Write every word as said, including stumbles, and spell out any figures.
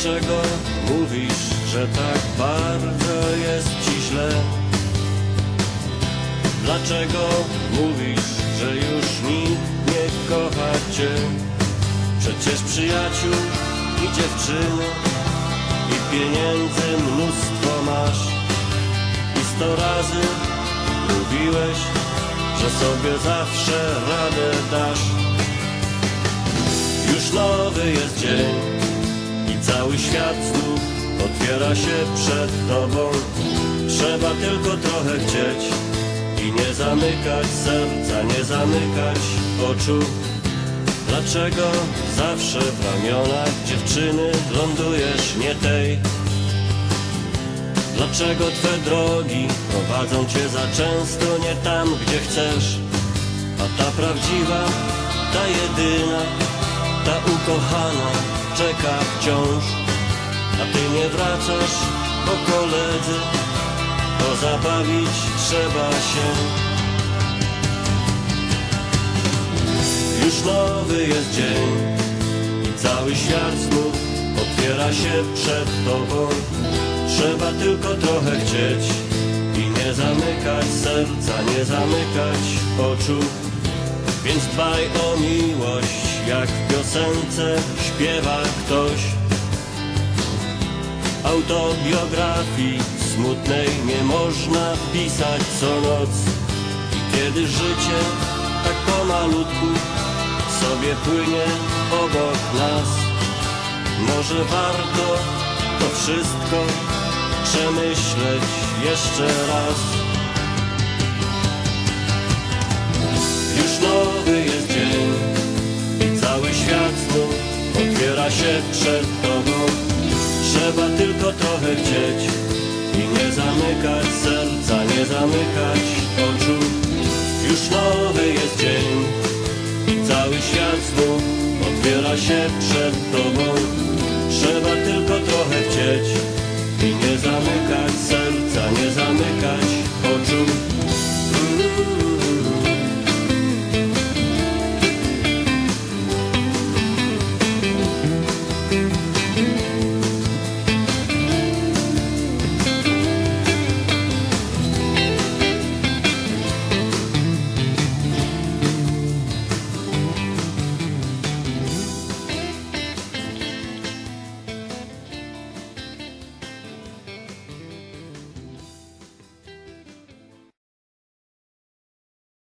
Dlaczego mówisz, że tak bardzo jest ci źle? Dlaczego mówisz, że już nikt nie kocha cię? Przecież przyjaciół i dziewczyny i pieniędzy mnóstwo masz. I sto razy mówiłeś, że sobie zawsze radę dasz. Już nowy jest dzień i cały świat znów otwiera się przed tobą. Trzeba tylko trochę chcieć i nie zamykać serca, nie zamykać oczu. Dlaczego zawsze w ramionach dziewczyny lądujesz nie tej? Dlaczego twe drogi prowadzą cię za często nie tam, gdzie chcesz? A ta prawdziwa, ta jedyna, ta ukochana czeka wciąż. A ty nie wracasz, bo koledzy, bo zabawić trzeba się. Już nowy jest dzień i cały świat znów otwiera się przed tobą. Trzeba tylko trochę chcieć i nie zamykać serca, nie zamykać oczu. Więc dbaj o miłość, jak w piosence śpiewa ktoś. Autobiografii smutnej nie można pisać co noc. I kiedy życie tak pomalutku sobie płynie obok nas, może warto to wszystko przemyśleć jeszcze raz. Już nowy jest dzień i cały świat znów otwiera się przed tobą. Trzeba tylko trochę chcieć i nie zamykać serca, nie zamykać oczu. Już nowy jest dzień i cały świat znów otwiera się przed tobą. Trzeba tylko trochę chcieć i nie zamykać serca, nie zamykać oczu.